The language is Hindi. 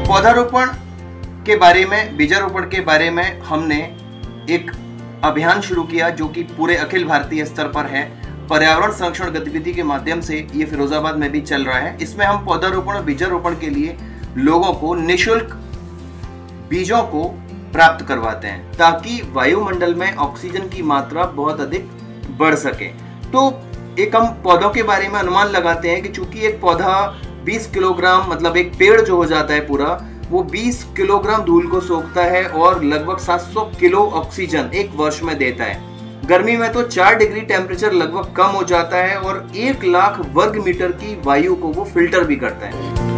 पौधारोपण के बारे में, बीजारोपण के बारे में हमने एक अभियान शुरू किया जो कि पूरे अखिल भारतीय स्तर पर है। पर्यावरण संरक्षण गतिविधि के माध्यम से ये फिरोजाबाद में भी चल रहा है। इसमें हम पौधारोपण और बीजारोपण के लिए लोगों को निःशुल्क बीजों को प्राप्त करवाते हैं ताकि वायुमंडल में ऑक्सीजन की मात्रा बहुत अधिक बढ़ सके। तो एक हम पौधों के बारे में अनुमान लगाते हैं कि चूंकि एक पौधा 20 किलोग्राम, मतलब एक पेड़ जो हो जाता है पूरा, वो 20 किलोग्राम धूल को सोखता है और लगभग 700 किलो ऑक्सीजन एक वर्ष में देता है। गर्मी में तो 4 डिग्री टेम्परेचर लगभग कम हो जाता है और 1 लाख वर्ग मीटर की वायु को वो फिल्टर भी करता है।